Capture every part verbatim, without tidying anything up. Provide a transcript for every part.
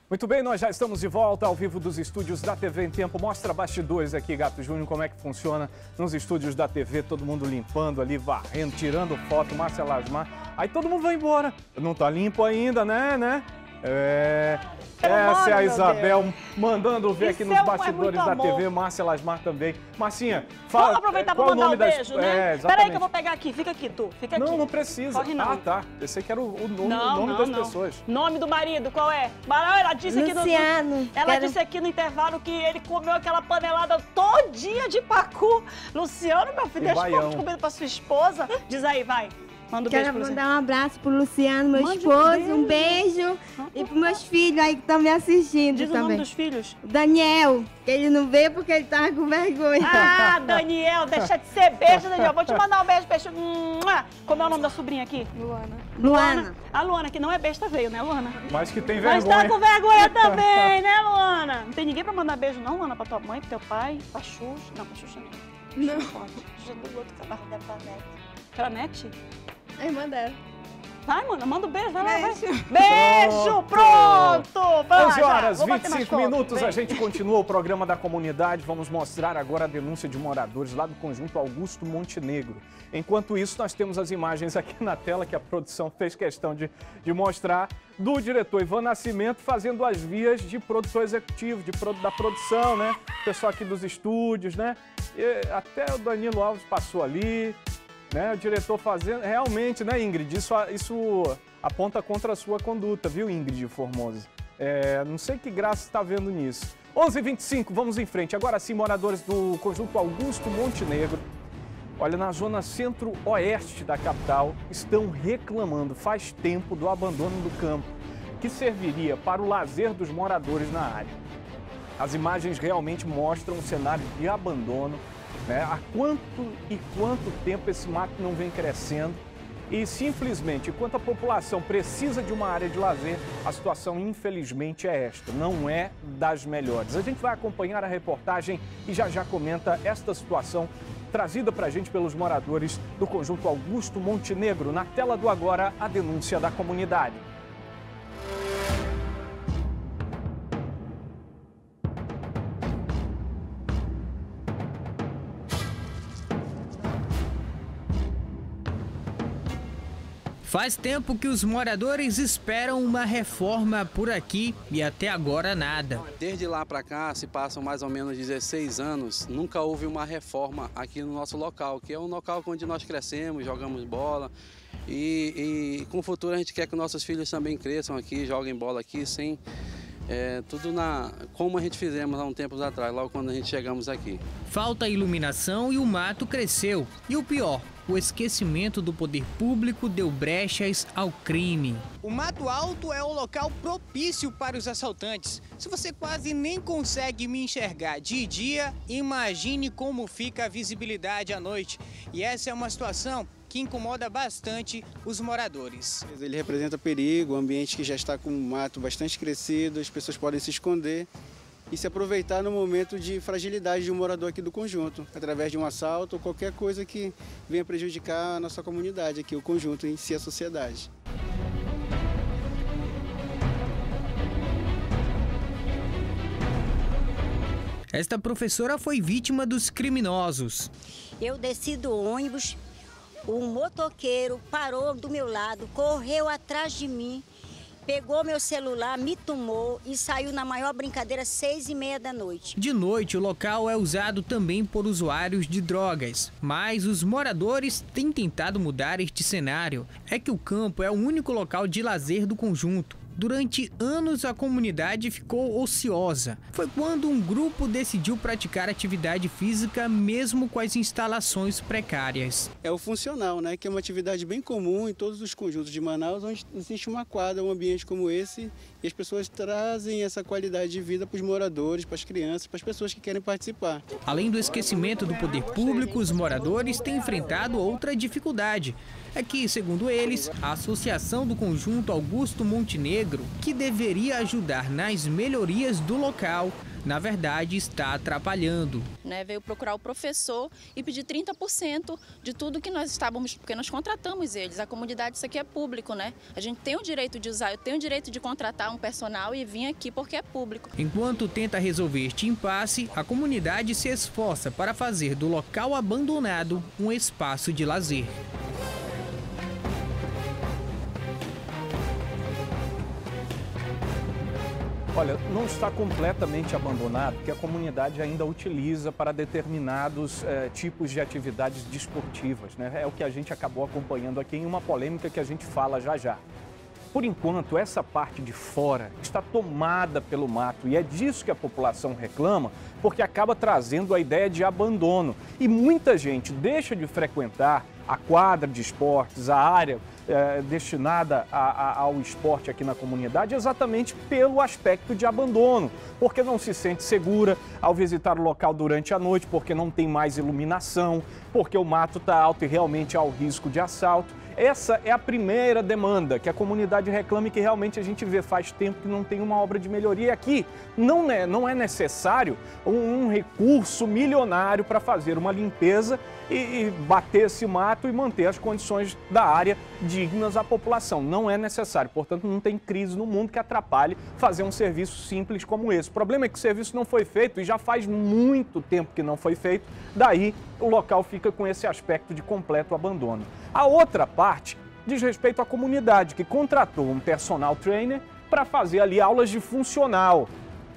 Muito bem, nós já estamos de volta ao vivo dos estúdios da T V em Tempo. Mostra bastidores aqui, Gato Júnior, como é que funciona nos estúdios da T V, todo mundo limpando ali, varrendo, tirando foto, Márcia Lasmar. Aí todo mundo vai embora. Não tá limpo ainda, né, né? É... Essa é a Isabel mandando ver aqui nos bastidores da T V, Márcia Lasmar também. Marcinha, fala. Vamos aproveitar para mandar um beijo, das... né? É, Peraí que eu vou pegar aqui, fica aqui, tu, fica aqui. Não, não precisa. Corre não. Ah, tá. Pensei que era o, o nome, não, o nome não, das não. pessoas. Nome do marido, qual é? Ela disse aqui Luciano. No... Ela quero... disse aqui no intervalo que ele comeu aquela panelada todinha de pacu. Luciano, meu filho, e deixa eu de comida pra sua esposa. Diz aí, vai. Manda um Quero beijo mandar um abraço pro Luciano, meu Mande esposo, um um beijo. Um beijo. E pros meus filhos aí que estão me assistindo Diz também. o nome dos filhos. Daniel, que ele não veio porque ele tava com vergonha. Ah, Daniel, deixa de ser beijo, Daniel. Vou te mandar um beijo, beijo. Como é o nome da sobrinha aqui? Luana. Luana. A Luana, que não é besta, veio, né, Luana? Mas que tem vergonha. Mas tá com vergonha também, né, Luana? Não tem ninguém pra mandar beijo não, Luana? Pra tua mãe, pro teu pai, pra Xuxa? Não, pra Xuxa não. Não. Xuxa pode. Xuxa do outro que tá da Planete. Planete? A irmã dela. Vai, mano, manda um beijo, vai lá, vai. Beijo. Beijo, pronto! Vai lá, onze horas, já. vinte e cinco minutos, Vem. a gente continua o programa da comunidade. Vamos mostrar agora a denúncia de moradores lá do conjunto Augusto Montenegro. Enquanto isso, nós temos as imagens aqui na tela que a produção fez questão de, de mostrar do diretor Ivan Nascimento fazendo as vias de produtor executivo, de, da produção, né? O pessoal aqui dos estúdios, né? E até o Danilo Alves passou ali. Né, o diretor fazendo, realmente, né, Ingrid, isso, isso aponta contra a sua conduta, viu, Ingrid Formosa? É, não sei que graça está vendo nisso. onze e vinte e cinco, vamos em frente. Agora sim, moradores do conjunto Augusto Montenegro, olha, na zona centro-oeste da capital, estão reclamando faz tempo do abandono do campo, que serviria para o lazer dos moradores na área. As imagens realmente mostram um cenário de abandono. Né? Há quanto e quanto tempo esse mato não vem crescendo e simplesmente, enquanto a população precisa de uma área de lazer, a situação infelizmente é esta, não é das melhores. A gente vai acompanhar a reportagem e já já comenta esta situação trazida para a gente pelos moradores do conjunto Augusto Montenegro. Na tela do agora, a denúncia da comunidade. Faz tempo que os moradores esperam uma reforma por aqui e até agora nada. Desde lá para cá se passam mais ou menos dezesseis anos, nunca houve uma reforma aqui no nosso local, que é um local onde nós crescemos, jogamos bola e, e com o futuro a gente quer que nossos filhos também cresçam aqui, joguem bola aqui, sem é, tudo na, como a gente fizemos há um tempo atrás, logo quando a gente chegamos aqui. Falta iluminação e o mato cresceu. E o pior, o esquecimento do poder público deu brechas ao crime. O mato alto é o local propício para os assaltantes. Se você quase nem consegue me enxergar de dia, imagine como fica a visibilidade à noite. E essa é uma situação que incomoda bastante os moradores. Ele representa perigo, um ambiente que já está com um mato bastante crescido, as pessoas podem se esconder e se aproveitar no momento de fragilidade de um morador aqui do conjunto, através de um assalto ou qualquer coisa que venha prejudicar a nossa comunidade aqui, o conjunto em si, a sociedade. Esta professora foi vítima dos criminosos. Eu desci do ônibus, o motoqueiro parou do meu lado, correu atrás de mim, pegou meu celular, me tomou e saiu na maior brincadeira, seis e meia da noite. De noite, o local é usado também por usuários de drogas, mas os moradores têm tentado mudar este cenário. É que o campo é o único local de lazer do conjunto. Durante anos, a comunidade ficou ociosa. Foi quando um grupo decidiu praticar atividade física mesmo com as instalações precárias. É o funcional, né? Que é uma atividade bem comum em todos os conjuntos de Manaus, onde existe uma quadra, um ambiente como esse, e as pessoas trazem essa qualidade de vida para os moradores, para as crianças, para as pessoas que querem participar. Além do esquecimento do poder público, os moradores têm enfrentado outra dificuldade. É que, segundo eles, a Associação do Conjunto Augusto Montenegro, que deveria ajudar nas melhorias do local, na verdade está atrapalhando. Né, veio procurar o professor e pedir trinta por cento de tudo que nós estávamos, porque nós contratamos eles. A comunidade, isso aqui é público, né? A gente tem o direito de usar, eu tenho o direito de contratar um personal e vir aqui porque é público. Enquanto tenta resolver este impasse, a comunidade se esforça para fazer do local abandonado um espaço de lazer. Olha, não está completamente abandonado, porque a comunidade ainda utiliza para determinados eh, tipos de atividades desportivas, né? É o que a gente acabou acompanhando aqui em uma polêmica que a gente fala já já. Por enquanto, essa parte de fora está tomada pelo mato e é disso que a população reclama, porque acaba trazendo a ideia de abandono. E muita gente deixa de frequentar a quadra de esportes, a área é, destinada a, a, ao esporte aqui na comunidade, exatamente pelo aspecto de abandono, porque não se sente segura ao visitar o local durante a noite, porque não tem mais iluminação, porque o mato está alto e realmente há o risco de assalto. Essa é a primeira demanda que a comunidade reclama e que realmente a gente vê faz tempo que não tem uma obra de melhoria. E aqui não é, não é necessário um, um recurso milionário para fazer uma limpeza e, e bater esse mato e manter as condições da área dignas à população. Não é necessário, portanto não tem crise no mundo que atrapalhe fazer um serviço simples como esse. O problema é que o serviço não foi feito e já faz muito tempo que não foi feito, daí o local fica com esse aspecto de completo abandono. A outra parte diz respeito à comunidade, que contratou um personal trainer para fazer ali aulas de funcional.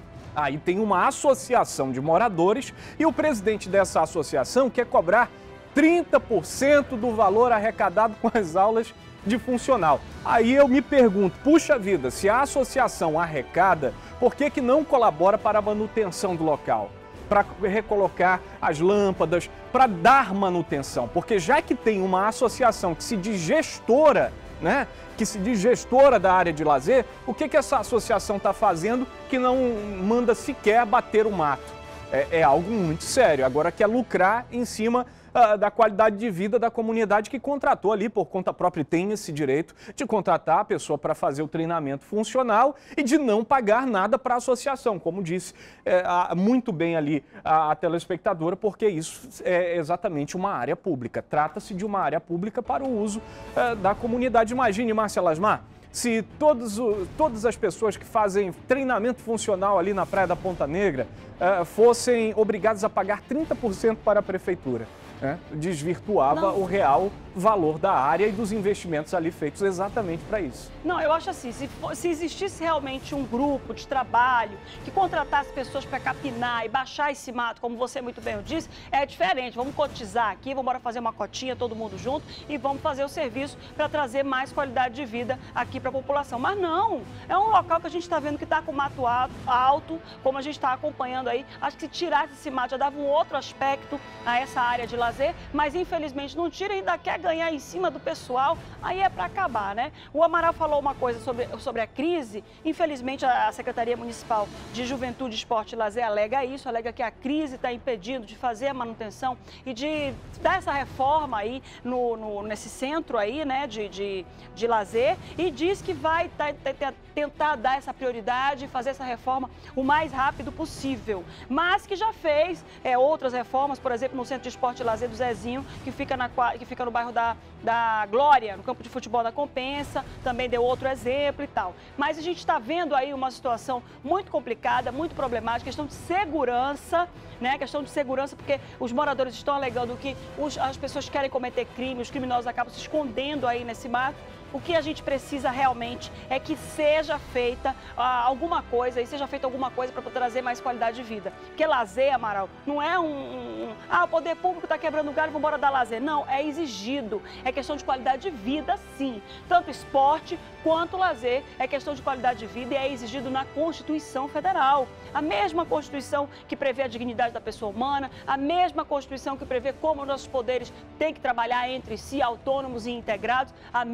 Aí tem uma associação de moradores e o presidente dessa associação quer cobrar trinta por cento do valor arrecadado com as aulas de funcional. Aí eu me pergunto, puxa vida, se a associação arrecada, por que que não colabora para a manutenção do local? Para recolocar as lâmpadas, para dar manutenção, porque já que tem uma associação que se diz gestora, né, que se diz gestora da área de lazer, o que que essa associação está fazendo que não manda sequer bater o mato? É, é algo muito sério. Agora quer lucrar em cima uh, da qualidade de vida da comunidade que contratou ali por conta própria e tem esse direito de contratar a pessoa para fazer o treinamento funcional e de não pagar nada para a associação, como disse é, a, muito bem ali a, a telespectadora, porque isso é exatamente uma área pública. Trata-se de uma área pública para o uso uh, da comunidade. Imagine, Márcia Lasmar, se todos, todas as pessoas que fazem treinamento funcional ali na Praia da Ponta Negra uh, fossem obrigadas a pagar trinta por cento para a prefeitura. Né? Desvirtuava Não. o real valor da área e dos investimentos ali feitos exatamente para isso. Não, eu acho assim, se, for, se existisse realmente um grupo de trabalho que contratasse pessoas para capinar e baixar esse mato, como você muito bem disse, é diferente. Vamos cotizar aqui, vamos embora fazer uma cotinha todo mundo junto e vamos fazer o serviço para trazer mais qualidade de vida aqui para a população. Mas não, é um local que a gente está vendo que está com mato alto, como a gente está acompanhando aí. Acho que se tirasse esse mato já dava um outro aspecto a essa área de lazer, mas infelizmente não tira e ainda quer ganhar em cima do pessoal, aí é para acabar, né? O Amaral falou uma coisa sobre, sobre a crise, infelizmente a Secretaria Municipal de Juventude, Esporte e Lazer alega isso, alega que a crise está impedindo de fazer a manutenção e de dar essa reforma aí no, no, nesse centro aí, né, de, de, de lazer, e diz que vai tá, tá, tentar dar essa prioridade e fazer essa reforma o mais rápido possível, mas que já fez é, outras reformas, por exemplo, no Centro de Esporte e Lazer do Zezinho, que fica, na, que fica no bairro da, da Glória, no campo de futebol da Compensa, também deu outro exemplo e tal. Mas a gente está vendo aí uma situação muito complicada, muito problemática, questão de segurança, né? Questão de segurança, porque os moradores estão alegando que os, as pessoas querem cometer crime, os criminosos acabam se escondendo aí nesse mato. O que a gente precisa realmente é que seja feita ah, alguma coisa, e seja feita alguma coisa para trazer mais qualidade de vida. Porque lazer, Amaral, não é um... um ah, o poder público está quebrando o galho, vamos embora dar lazer. Não, é exigido. É questão de qualidade de vida, sim. Tanto esporte quanto lazer é questão de qualidade de vida e é exigido na Constituição Federal. A mesma Constituição que prevê a dignidade da pessoa humana, a mesma Constituição que prevê como nossos poderes têm que trabalhar entre si, autônomos e integrados, a mesma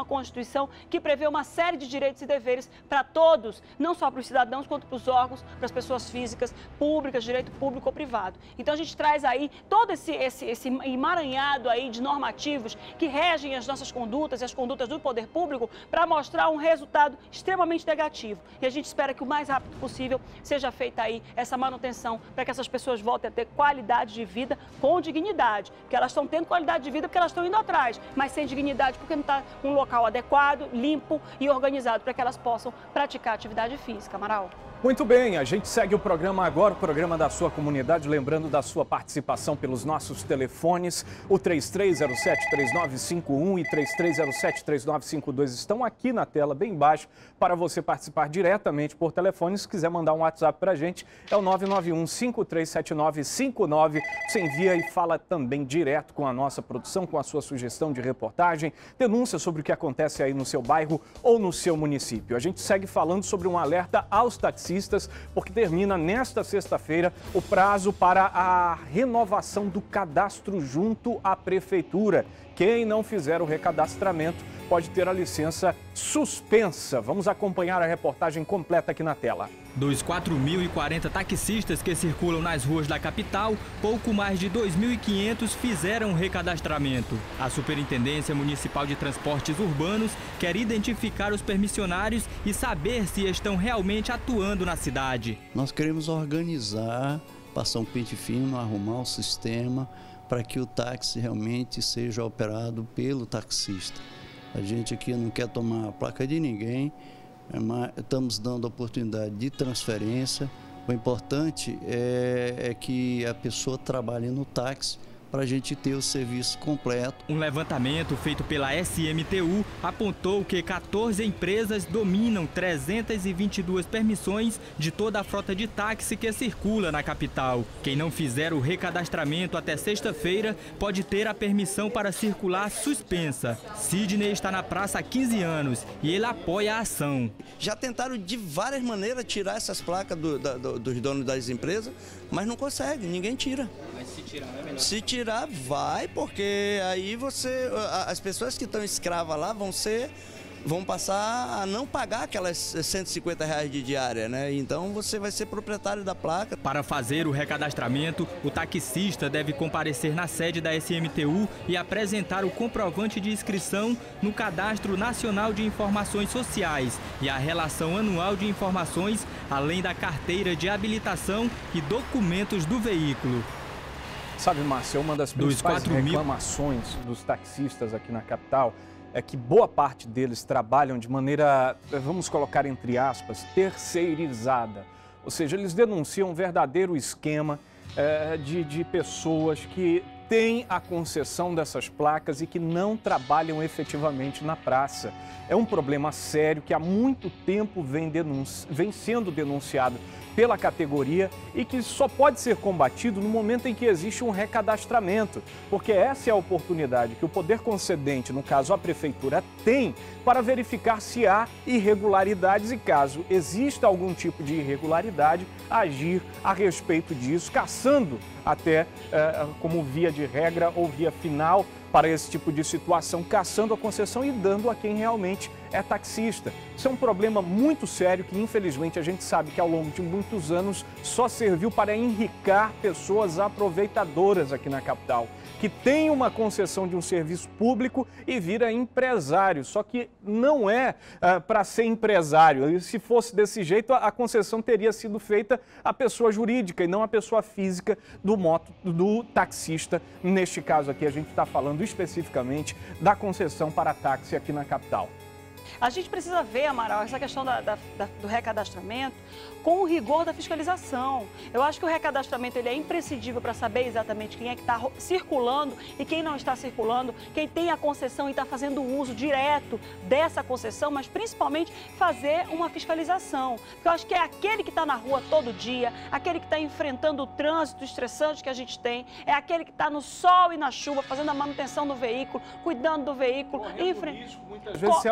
uma Constituição que prevê uma série de direitos e deveres para todos, não só para os cidadãos, quanto para os órgãos, para as pessoas físicas, públicas, direito público ou privado. Então a gente traz aí todo esse, esse, esse emaranhado aí de normativos que regem as nossas condutas e as condutas do poder público para mostrar um resultado extremamente negativo. E a gente espera que o mais rápido possível seja feita aí essa manutenção para que essas pessoas voltem a ter qualidade de vida com dignidade. Porque elas estão tendo qualidade de vida porque elas estão indo atrás, mas sem dignidade porque não está um local adequado, limpo e organizado para que elas possam praticar atividade física. Amaral. Muito bem, a gente segue o programa agora, o programa da sua comunidade, lembrando da sua participação pelos nossos telefones, o três três zero sete, três nove cinco um e três três zero sete, três nove cinco dois estão aqui na tela, bem embaixo, para você participar diretamente por telefone. Se quiser mandar um WhatsApp para a gente, é o nove nove um, cinco três sete nove cinco nove. Você envia e fala também direto com a nossa produção, com a sua sugestão de reportagem, denúncia sobre o que acontece aí no seu bairro ou no seu município. A gente segue falando sobre um alerta aos taxistas, porque termina nesta sexta-feira o prazo para a renovação do cadastro junto à prefeitura. Quem não fizer o recadastramento pode ter a licença suspensa. Vamos acompanhar a reportagem completa aqui na tela. Dos quatro mil e quarenta taxistas que circulam nas ruas da capital, pouco mais de dois mil e quinhentos fizeram recadastramento. A Superintendência Municipal de Transportes Urbanos quer identificar os permissionários e saber se estão realmente atuando na cidade. Nós queremos organizar, passar um pente fino, arrumar o sistema para que o táxi realmente seja operado pelo taxista. A gente aqui não quer tomar a placa de ninguém, mas estamos dando oportunidade de transferência. O importante é, é que a pessoa trabalhe no táxi para a gente ter o serviço completo. Um levantamento feito pela S M T U apontou que quatorze empresas dominam trezentas e vinte e duas permissões de toda a frota de táxi que circula na capital. Quem não fizer o recadastramento até sexta-feira pode ter a permissão para circular suspensa. Sidney está na praça há quinze anos e ele apoia a ação. Já tentaram de várias maneiras tirar essas placas do, da, do, dos donos das empresas, mas não consegue, ninguém tira. Mas se tirar é melhor. Se tirar, vai, porque aí você, as pessoas que estão escravas lá vão ser, vão passar a não pagar aquelas cento e cinquenta reais de diária, né? Então você vai ser proprietário da placa. Para fazer o recadastramento, o taxista deve comparecer na sede da S M T U e apresentar o comprovante de inscrição no Cadastro Nacional de Informações Sociais e a relação anual de informações, além da carteira de habilitação e documentos do veículo. Sabe, Márcia, uma das principais reclamações dos taxistas aqui na capital é que boa parte deles trabalham de maneira, vamos colocar entre aspas, terceirizada. Ou seja, eles denunciam um verdadeiro esquema é, de, de pessoas que têm a concessão dessas placas e que não trabalham efetivamente na praça. É um problema sério que há muito tempo vem, denunci... vem sendo denunciado pela categoria e que só pode ser combatido no momento em que existe um recadastramento, porque essa é a oportunidade que o poder concedente, no caso a prefeitura, tem para verificar se há irregularidades e, caso exista algum tipo de irregularidade, agir a respeito disso, caçando até eh, como via de regra ou via final para esse tipo de situação, caçando a concessão e dando a quem realmente é taxista. Isso é um problema muito sério que, infelizmente, a gente sabe que ao longo de muitos anos só serviu para enricar pessoas aproveitadoras aqui na capital, que tem uma concessão de um serviço público e vira empresário, só que não é uh, para ser empresário. E se fosse desse jeito, a, a concessão teria sido feita à pessoa jurídica e não à pessoa física do moto, do taxista. Neste caso aqui, a gente está falando especificamente da concessão para táxi aqui na capital. A gente precisa ver, Amaral, essa questão da, da, da, do recadastramento com o rigor da fiscalização. Eu acho que o recadastramento ele é imprescindível para saber exatamente quem é que está circulando e quem não está circulando, quem tem a concessão e está fazendo uso direto dessa concessão, mas principalmente fazer uma fiscalização. Porque eu acho que é aquele que está na rua todo dia, aquele que está enfrentando o trânsito estressante que a gente tem, é aquele que está no sol e na chuva, fazendo a manutenção do veículo, cuidando do veículo. Correndo risco, muitas vezes, ser assaltado.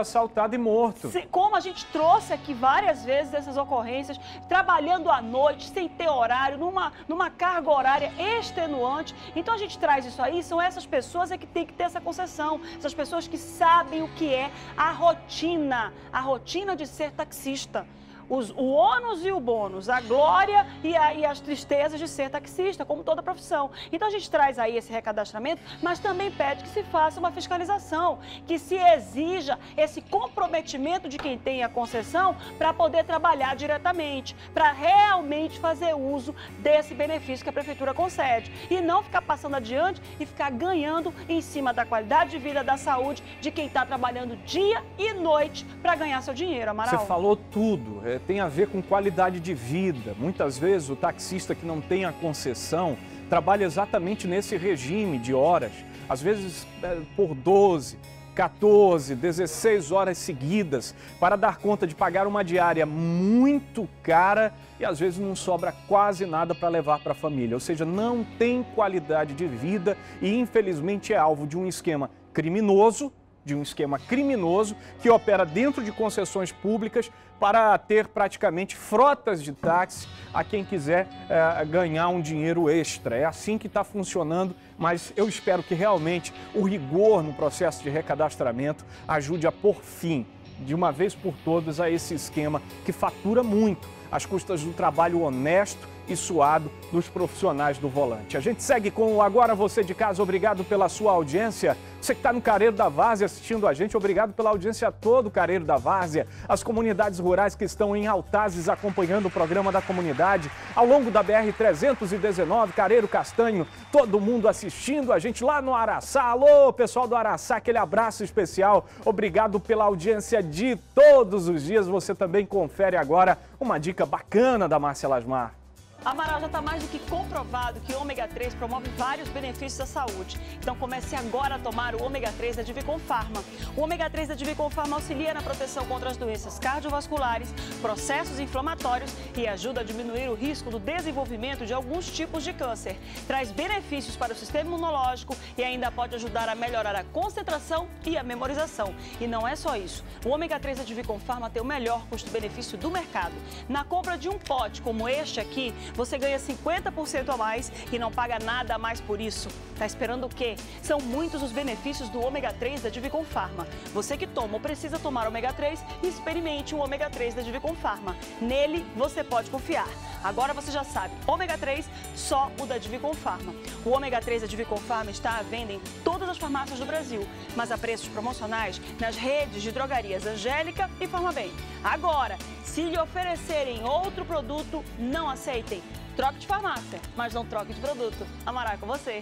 acidentado e morto. Como a gente trouxe aqui várias vezes essas ocorrências, trabalhando à noite, sem ter horário, numa, numa carga horária extenuante. Então a gente traz isso aí, são essas pessoas é que tem que ter essa concessão, essas pessoas que sabem o que é a rotina, a rotina de ser taxista. Os, o ônus e o bônus, a glória e, a, e as tristezas de ser taxista, como toda profissão. Então a gente traz aí esse recadastramento, mas também pede que se faça uma fiscalização, que se exija esse comprometimento de quem tem a concessão para poder trabalhar diretamente, para realmente fazer uso desse benefício que a prefeitura concede e não ficar passando adiante e ficar ganhando em cima da qualidade de vida, da saúde de quem está trabalhando dia e noite para ganhar seu dinheiro, Amaral. Você falou tudo. É, tem a ver com qualidade de vida. Muitas vezes o taxista que não tem a concessão trabalha exatamente nesse regime de horas, às vezes é, por doze, quatorze, dezesseis horas seguidas, para dar conta de pagar uma diária muito cara e às vezes não sobra quase nada para levar para a família. Ou seja, não tem qualidade de vida e infelizmente é alvo de um esquema criminoso, de um esquema criminoso que opera dentro de concessões públicas para ter praticamente frotas de táxi a quem quiser é, ganhar um dinheiro extra. É assim que está funcionando, mas eu espero que realmente o rigor no processo de recadastramento ajude a pôr fim, de uma vez por todas, a esse esquema que fatura muito às custas do trabalho honesto e suado dos profissionais do volante. A gente segue com o Agora Você de Casa. Obrigado pela sua audiência. Você que está no Careiro da Várzea assistindo a gente, obrigado pela audiência a todo o Careiro da Várzea. As comunidades rurais que estão em Altazes acompanhando o programa da comunidade. Ao longo da B R trezentos e dezenove, Careiro Castanho, todo mundo assistindo a gente lá no Araçá. Alô, pessoal do Araçá, aquele abraço especial. Obrigado pela audiência de todos os dias. Você também confere agora uma dica bacana da Márcia Lasmar. Amaral, já está mais do que comprovado que o ômega três promove vários benefícios à saúde. Então comece agora a tomar o ômega três da Divicon Pharma. O ômega três da Divicon Pharma auxilia na proteção contra as doenças cardiovasculares, processos inflamatórios e ajuda a diminuir o risco do desenvolvimento de alguns tipos de câncer. Traz benefícios para o sistema imunológico e ainda pode ajudar a melhorar a concentração e a memorização. E não é só isso. O ômega três da Divicon Pharma tem o melhor custo-benefício do mercado. Na compra de um pote como este aqui, você ganha cinquenta por cento a mais e não paga nada a mais por isso. Tá esperando o quê? São muitos os benefícios do ômega três da Divicon Pharma. Você que toma ou precisa tomar ômega três, experimente o ômega três da Divicon Pharma. Nele você pode confiar. Agora você já sabe, ômega três, só o da Divicon Pharma. O ômega três da Divicon Pharma está à venda em todas as farmácias do Brasil, mas a preços promocionais nas redes de drogarias Angélica e Farmabem. Agora, se lhe oferecerem outro produto, não aceitem. Troque de farmácia, mas não troque de produto. Amaral, com você.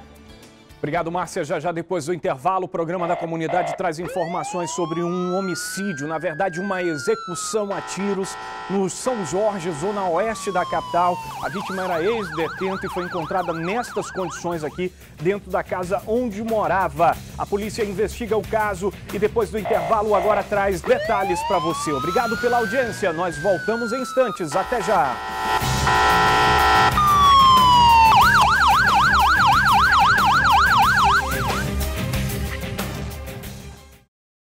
Obrigado, Márcia. Já já depois do intervalo, o programa da comunidade traz informações sobre um homicídio, na verdade uma execução a tiros no São Jorge, zona oeste da capital. A vítima era ex-detenta e foi encontrada nestas condições aqui, dentro da casa onde morava. A polícia investiga o caso e depois do intervalo agora traz detalhes para você. Obrigado pela audiência. Nós voltamos em instantes. Até já.